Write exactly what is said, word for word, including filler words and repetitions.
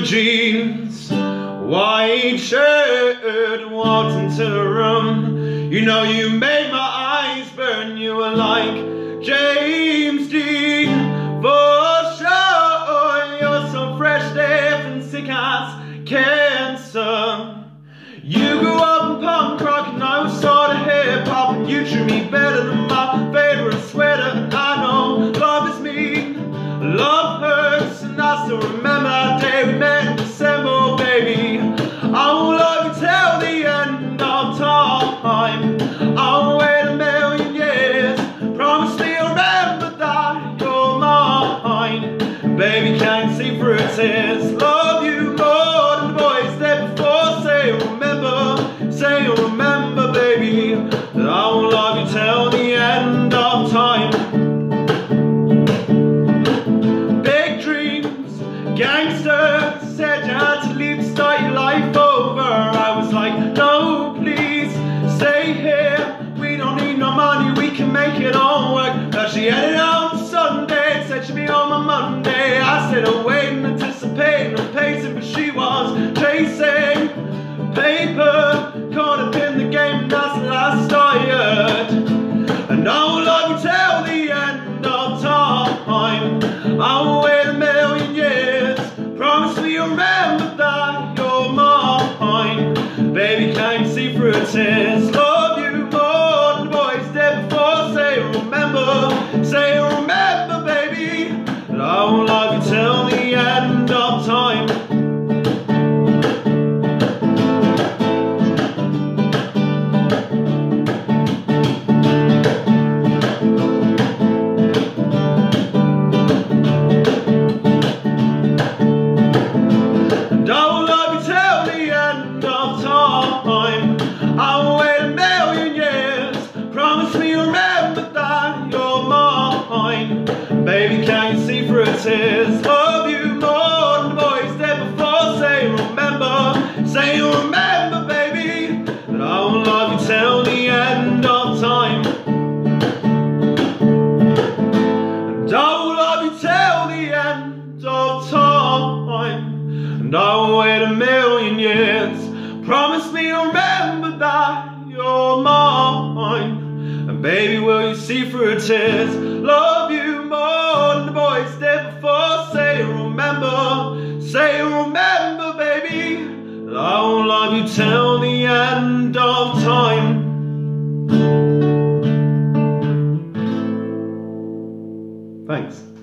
jeans, white shirt, walked into the room. You know you made my eyes burn. You were like James Dean, for sure. You're so fresh, deaf and sick as cancer. You grew up in punk rock and I was sort of hip hop, and you treat me better than my favorite sweater. And I know love is mean, love hurts, and I still remember that day we met in December, baby. I will love you till the end of time. I'll wait a million years, promise me you'll remember that you're mine. Baby, can't see through tears, love you more than the boys there before. Say you'll remember, say you'll remember, baby, that I will love you till the end of time. Big dreams, gangster, said you had to leave to start your life over. I was like, no, please, stay here. We don't need no money, we can make it all work. Now she headed out on Sunday, said she'd be on my Monday. I said, I'm waiting, anticipating, I'm pacing, but she was chasing paper, caught up in the game, and that's the last I heard. And I will love you till the end of time. I will wait a million years, promise me you'll remember that you're mine. Baby, can't you see through tears, love you more than the boys did before. Say you'll remember, say you'll remember, baby, that I will love you till the end of time. I'll wait a million years, promise me you'll remember that you're mine. Baby, can't you see through tears, love you more than the boys did before. Say you'll remember, say you'll remember, baby, that I will love you till the end of time. And I will love you till the end of time. And I will wait a million years, promise me you'll remember that you're mine. And baby, will you see through tears, love you more than the boys did before. Say you'll remember, say you'll remember, baby, that I will love you till the end of time. Thanks.